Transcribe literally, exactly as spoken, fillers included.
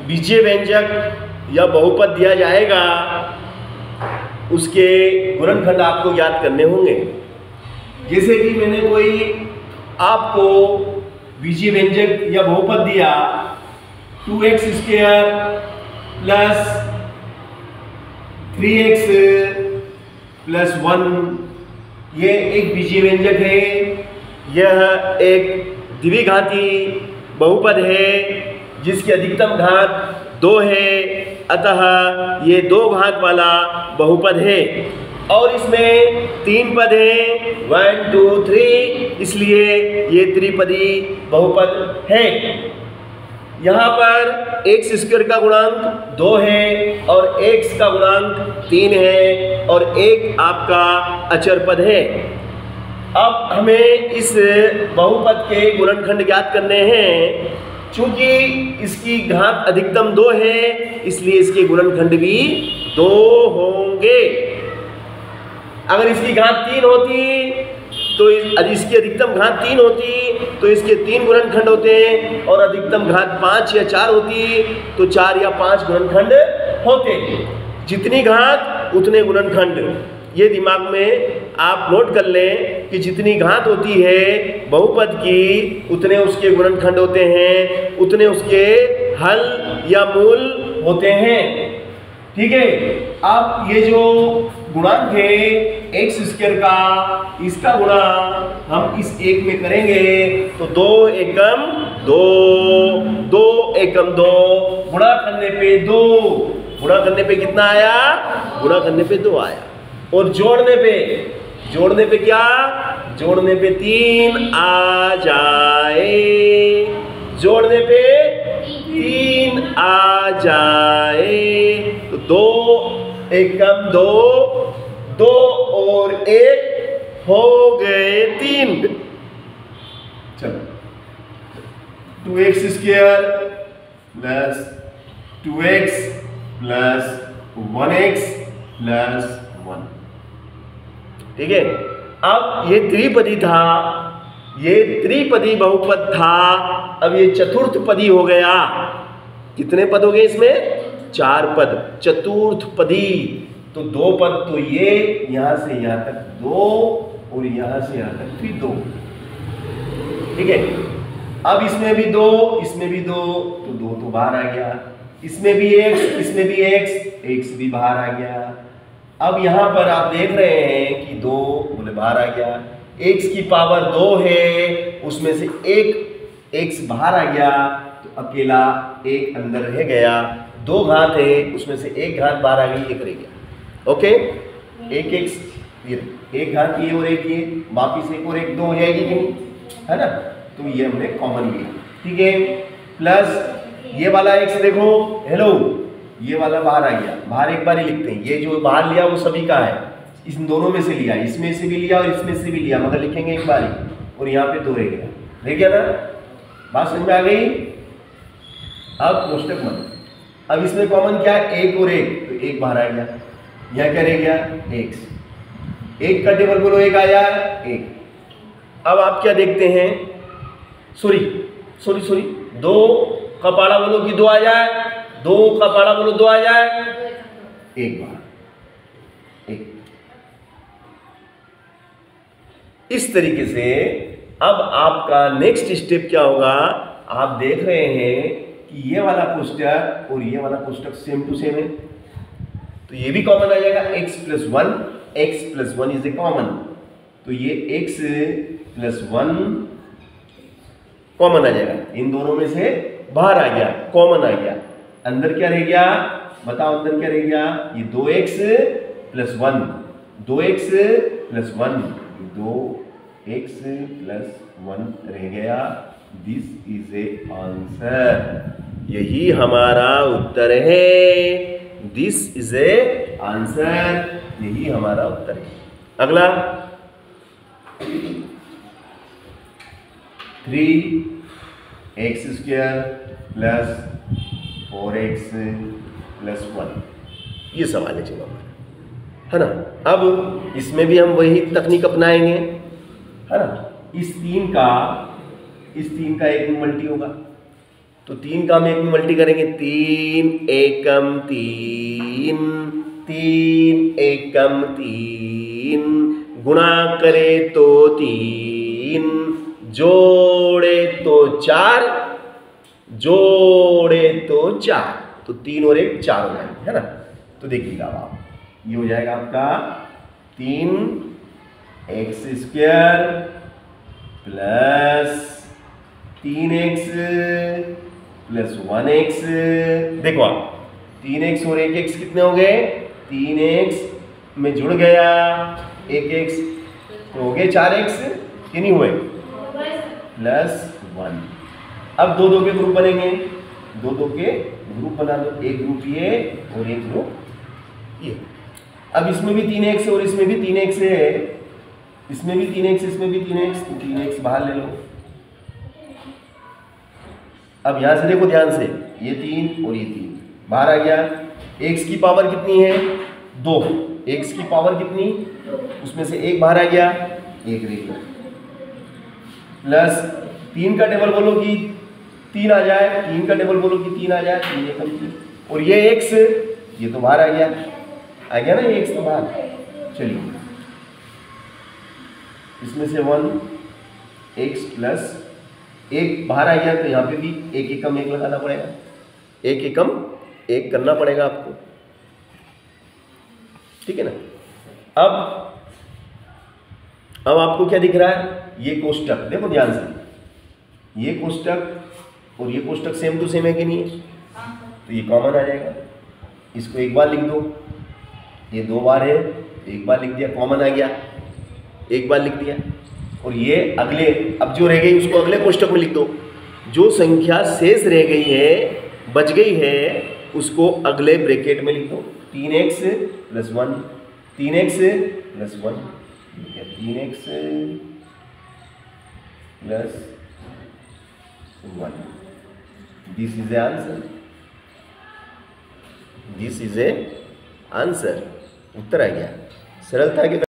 बीजीय व्यंजक या बहुपद दिया जाएगा उसके गुणनखंड आपको याद करने होंगे। जैसे कि मैंने कोई आपको बीजीय व्यंजक या बहुपद दिया two X square plus three X plus one, ये एक बीजीय व्यंजक है, यह एक द्विघाती बहुपद है जिसकी अधिकतम घात दो है, अतः ये दो घात वाला बहुपद है और इसमें तीन पद हैं, वन टू थ्री, इसलिए ये त्रिपदी बहुपद है। यहाँ पर एक्स स्क्वायर का गुणांक दो है और एक्स का गुणांक तीन है और एक आपका अचर पद है। अब हमें इस बहुपद के गुणनखंड ज्ञात करने हैं। चूंकि इसकी घात अधिकतम दो है इसलिए इसके गुणनखंड भी दो होंगे। अगर इसकी घात तीन होती तो इस, इसकी अधिकतम घात तीन होती तो इसके तीन गुणनखंड होते हैं और अधिकतम घात पाँच या चार होती तो चार या पाँच गुणनखंड होते। जितनी घात उतने गुणनखंड, ये दिमाग में आप नोट कर लें कि जितनी घात होती है बहुपद की उतने उसके गुणनखंड होते हैं, उतने उसके हल या मूल होते हैं। ठीक है। अब ये जो गुणांक है एक्स स्क्वायर का, इसका गुणा हम इस एक में करेंगे तो दो एकम दो, दो एकम दो, गुणा करने पे दो, गुणा करने पे कितना आया? गुणा करने पे दो आया। और जोड़ने पे, जोड़ने पे क्या? जोड़ने पे तीन आ जाए, जोड़ने पे तीन आ जाए तो दो एकम दो, दो और एक हो गए तीन। चलो, two X square plus two X plus one X plus one. ठीक है। अब ये त्रिपदी था, ये त्रिपदी बहुपद था, अब ये चतुर्थ पदी हो गया। कितने पद हो गए इसमें? चार पद, चतुर्थ पदी। तो दो पद तो ये यहां से यहां तक दो और यहां से यहां तक फिर दो। ठीक है। अब इसमें भी दो, इसमें भी दो, तो दो तो बाहर आ गया। इसमें भी एक्स, इसमें भी एक्स, एक्स भी बाहर आ गया। अब यहां पर आप देख रहे हैं कि दो बोले बाहर आ गया, एक्स की पावर दो है, उसमें से एक एक्स बाहर आ गया तो अकेला एक अंदर रह गया। दो घात है, उसमें से एक घात बाहर आ गई, एक रह गया। ओके, एक एक्स, ये एक घात ये और एक ये, वापिस एक और एक, दो हो जाएगी कि नहीं, है ना? तो ये हमने कॉमन लिया। ठीक है। प्लस ये वाला एक्स देखो, हेलो, ये वाला बाहर आ गया, बाहर एक बार ही लिखते हैं। ये जो बाहर लिया वो सभी का है, इन दोनों में से लिया, इसमें से भी लिया और इसमें से भी लिया, मगर लिखेंगे एक बार ही। और यहाँ पे दो रह गया, रह गया ना? बात समझ में आ गई? अब कोष्टक मत। अब इसमें कॉमन क्या है? एक और एक, तो एक बाहर आ गया। यहाँ क्या रह गया? एक्स। एक का टेबल बोलो, एक आया, एक। अब आप क्या देखते हैं? सॉरी सॉरी सॉरी दो का पाड़ा बोलो कि दो आ जाए, दो का पाड़ा बोलो दो आ जाए, एक बार, एक। इस तरीके से अब आपका नेक्स्ट स्टेप क्या होगा? आप देख रहे हैं कि ये वाला कोष्टक और ये वाला कोष्टक सेम टू सेम है, तो ये भी कॉमन आ जाएगा। x plus one, X plus one is a common, तो ये x प्लस वन कॉमन आ जाएगा। इन दोनों में से बाहर आ गया, कॉमन आ गया। अंदर क्या रह गया? बताओ अंदर क्या रह गया? ये दो एक्स प्लस वन, दो एक्स प्लस वन, दो एक्स प्लस वन रह गया। दिस इज ए आंसर, यही हमारा उत्तर है। दिस इज ए आंसर, यही हमारा उत्तर है। अगला, three X square plus four X plus one, ये सवाल है जवाब है ना। अब इसमें भी हम वही तकनीक अपनाएंगे, है ना। इस तीन का इस तीन का एक में मल्टी होगा, तो तीन का हम एक में मल्टी करेंगे, तीन एकम तीन, तीन एकम तीन, गुणा करे तो तीन, जोड़े तो चार, जोड़े तो चार, तो तीन और एक चार हो जाएंगे, है ना। तो देखिएगा आप, ये हो जाएगा आपका तीन एक्स स्क्वायर प्लस तीन एक्स प्लस वन एक्स। देखो आप, तीन एक्स और एक एक्स कितने हो गए, तीन एक्स में जुड़ गया एक एक्स, तो हो गए चार एक्स कि नहीं हुए, प्लस वन। अब दो दो के ग्रुप बनेंगे, दो दो के ग्रुप बना दो, एक ग्रुप ये और एक ग्रुप ये। अब इसमें भी तीन एक्स और इसमें भी तीन एक्स है, इसमें भी तीन एक्स इसमें भी तीन एक्स, तो तीन एक्स बाहर ले लो। अब यहां से देखो ध्यान से, ये तीन और ये तीन बाहर आ गया। एक्स की पावर कितनी है, दो, एक्स की पावर कितनी, उसमें से एक बाहर आ गया, एक रह गया, प्लस तीन का टेबल बोलो कि तीन आ जाए, तीन का टेबल बोलो कि तीन आ जाए, तीन एकम तीन, और ये एक्स ये तो बाहर आ गया, आ गया ना ये एक्स तो बाहर। चलिए इसमें से वन एक्स प्लस एक बाहर आ गया, तो यहाँ पे भी एक एकम एक लगाना पड़ेगा, एक एकम एक करना पड़ेगा आपको, ठीक है ना। अब अब आपको क्या दिख रहा है, ये कोष्टक देखो ध्यान से, ये कोष्टक और ये कोष्टक सेम टू सेम है कि नहीं है, तो ये कॉमन आ जाएगा, इसको एक बार लिख दो, ये दो बार है, एक बार लिख दिया, कॉमन आ गया, एक बार लिख दिया, और ये अगले, अब जो रह गई उसको अगले कोष्टक में लिख दो, जो संख्या शेष रह गई है बच गई है उसको अगले ब्रैकेट में लिख दो, तीन एक्स प्लस वन, तीन एक्स प्लस वन, तीन X plus one, this is a answer, this is a answer, उत्तर आ गया सरलता के